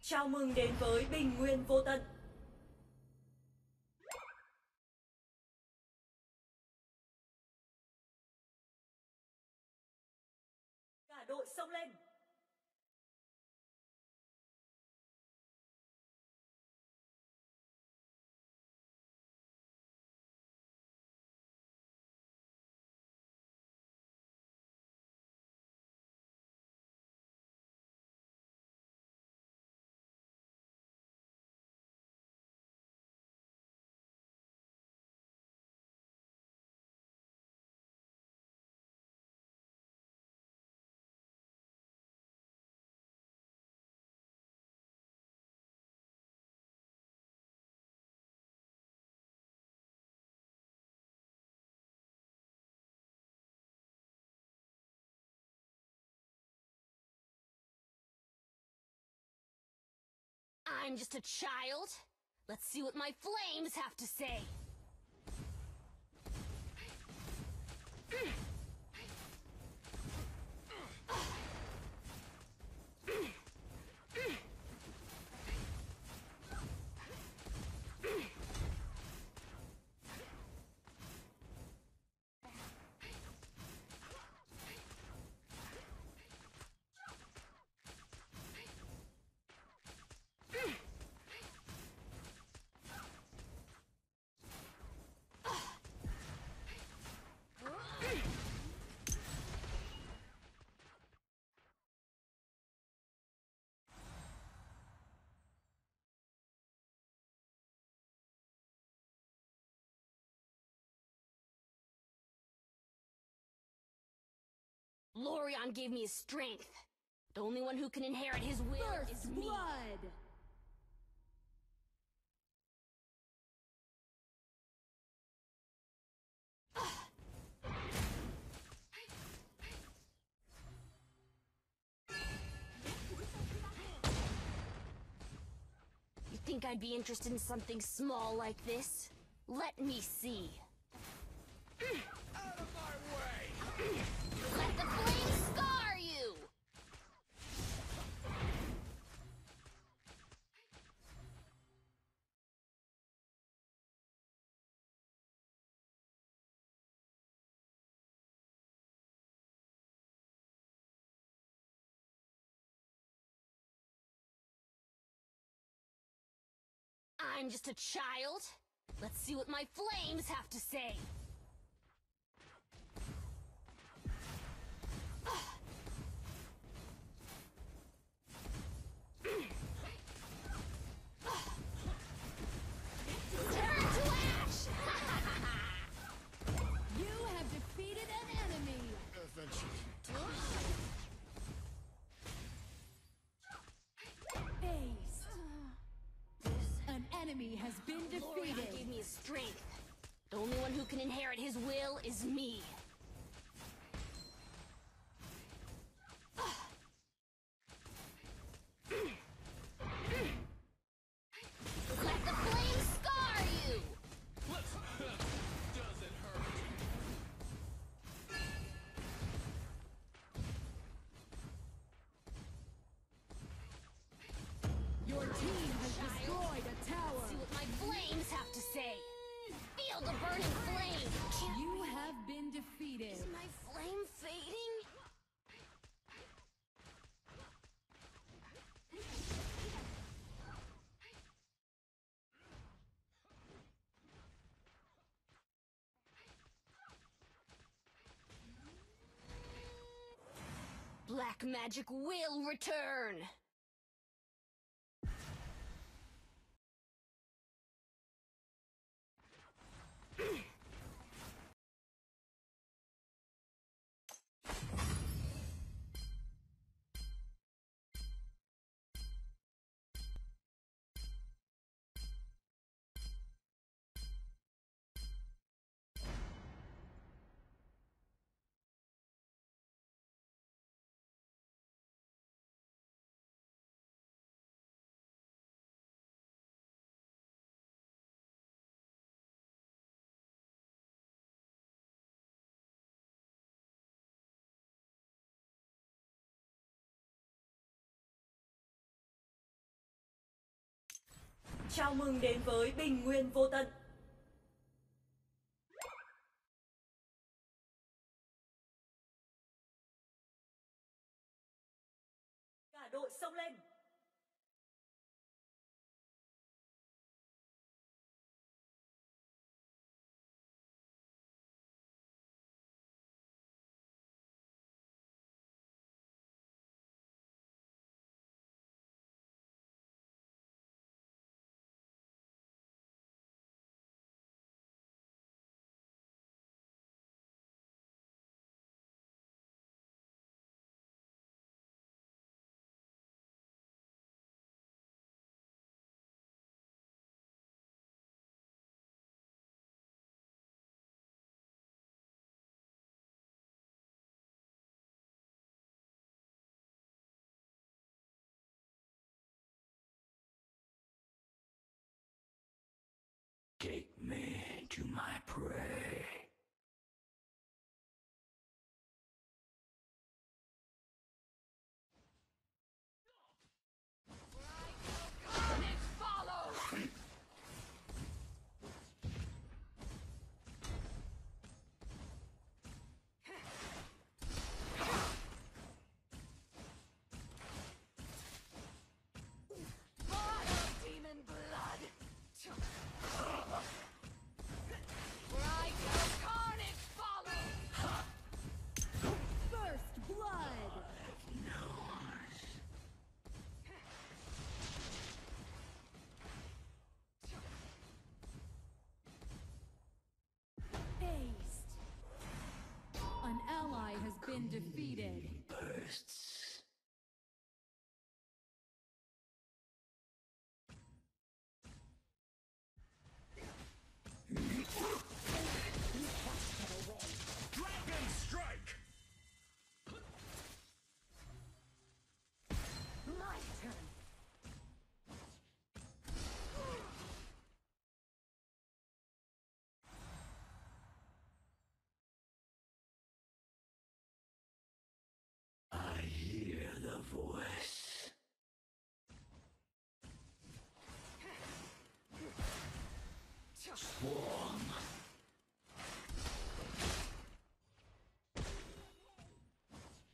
Chào mừng đến với Bình Nguyên Vô Tận. Cả đội xông lên. I'm just a child. Let's see what my flames have to say. Lorion gave me his strength. The only one who can inherit his will is me. Blood! You think I'd be interested in something small like this? Let me see. Out of my way! Let the flames scar you! I'm just a child. Let's see what my flames have to say. Turn to ash! You have defeated an enemy! Eventually. Ace! An enemy has been Lorion defeated! gave me his strength. The only one who can inherit his will is me. Let the flames scar you! Does it hurt? Your team has destroyed a tower! See what my flames have to say. Feel the burning flame. You have been defeated! Is my flame fading? Black magic will return. Chào mừng đến với Bình Nguyên Vô Tận. Cả đội xông lên. Take me to my prey. First blood. Aced. An ally has been defeated. Bursts.